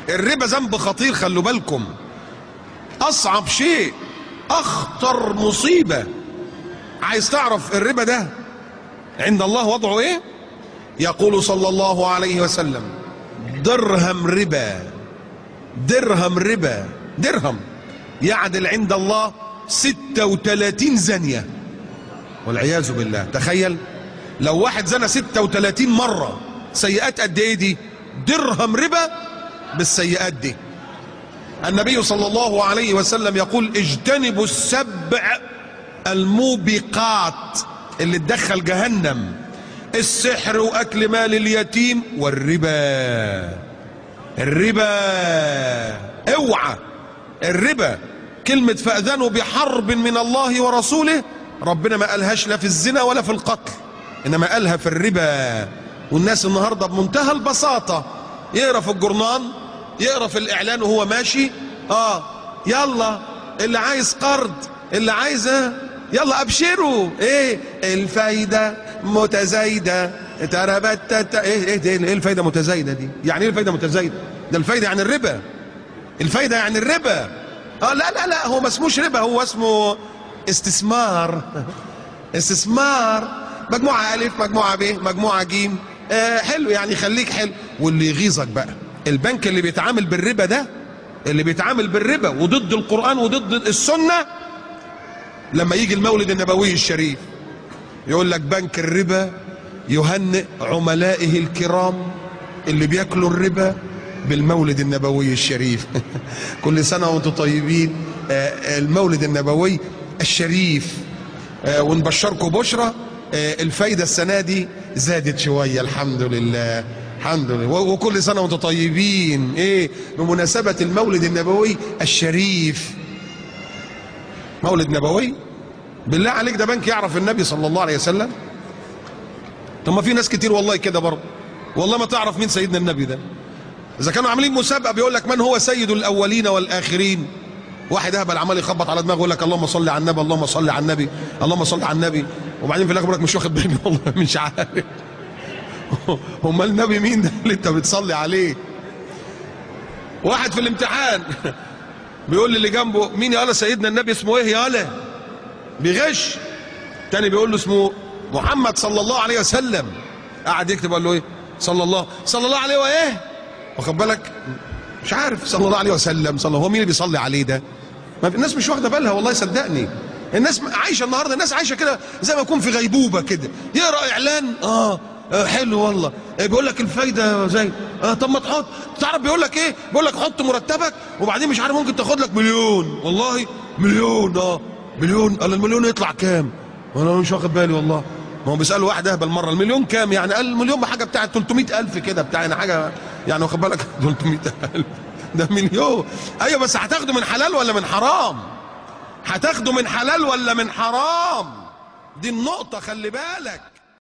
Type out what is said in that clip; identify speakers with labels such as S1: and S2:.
S1: الربا ذنب خطير، خلوا بالكم. اصعب شيء، اخطر مصيبة. عايز تعرف الربا ده عند الله وضعه ايه؟ يقول صلى الله عليه وسلم: درهم ربا، درهم ربا، درهم يعدل عند الله 36 زانية والعياذ بالله. تخيل لو واحد زنى 36 مرة، سيئات قد ايه دي؟ درهم ربا بالسيئات دي. النبي صلى الله عليه وسلم يقول: اجتنبوا السبع الموبقات اللي تدخل جهنم: السحر واكل مال اليتيم والربا. الربا اوعى، الربا كلمة فأذنوا بحرب من الله ورسوله، ربنا ما قالهاش لا في الزنا ولا في القتل، انما قالها في الربا. والناس النهاردة بمنتهى البساطة يقرأ في الجورنال، يقرأ في الإعلان وهو ماشي: يلا اللي عايز قرض، اللي عايز يلا ابشروا، ايه الفايدة متزايدة، تربت ايه الفايدة متزايدة دي؟ يعني ايه الفايدة متزايدة؟ ده الفايدة يعني الربا، الفايدة يعني الربا. لا لا لا، هو ما اسموش ربا، هو اسمه استثمار. استثمار، مجموعة ألف، مجموعة ب، مجموعة ج. حلو، يعني خليك حلو. واللي يغيظك بقى البنك اللي بيتعامل بالربا ده، اللي بيتعامل بالربا وضد القرآن وضد السنة، لما يجي المولد النبوي الشريف يقول لك: بنك الربا يهنئ عملائه الكرام اللي بياكلوا الربا بالمولد النبوي الشريف. كل سنة وانتم طيبين، المولد النبوي الشريف. ونبشركم بشرة، الفايدة السنة دي زادت شوية، الحمد لله، الحمد لله. وكل سنة وانتم طيبين، بمناسبة المولد النبوي الشريف. مولد نبوي، بالله عليك ده بنك يعرف النبي صلى الله عليه وسلم؟ طب ما في ناس كتير والله كده برضه، والله ما تعرف مين سيدنا النبي ده. اذا كانوا عاملين مسابقه بيقول لك من هو سيد الاولين والاخرين، واحد اهبل عمال يخبط على دماغه يقول لك: اللهم صل على النبي، اللهم صل على النبي، اللهم صل على النبي، وبعدين في الاخر بيقول لك: مش واخد بالي والله، مش عارف. امال النبي مين ده اللي انت بتصلي عليه؟ واحد في الامتحان بيقول اللي جنبه: مين يا سيدنا النبي اسمه ايه يا؟ بيغش. تاني بيقول له: اسمه محمد صلى الله عليه وسلم. قعد يكتب، قال له: ايه صلى الله عليه وايه؟ واخد بالك؟ مش عارف صلى الله عليه وسلم، هو مين اللي بيصلي عليه ده؟ ما الناس مش واخده بالها والله، صدقني. الناس عايشه النهارده، الناس عايشه كده زي ما يكون في غيبوبه كده، يقرا اعلان حلو والله، بيقول لك الفايده زي طب ما تحط، تعرف بيقول لك ايه؟ بيقول لك حط مرتبك وبعدين مش عارف ممكن تاخد لك مليون، والله مليون. مليون، قال المليون يطلع كام؟ وانا مش واخد بالي والله. ما هو بيسالوا واحد اهبل مره: المليون كام يعني؟ قال المليون بحاجه بتاعت 300,000 كده، بتاعنا حاجه يعني، واخد بالك؟ 300,000 ده مليون. ايوه بس هتاخده من حلال ولا من حرام؟ هتاخده من حلال ولا من حرام؟ دي النقطه، خلي بالك.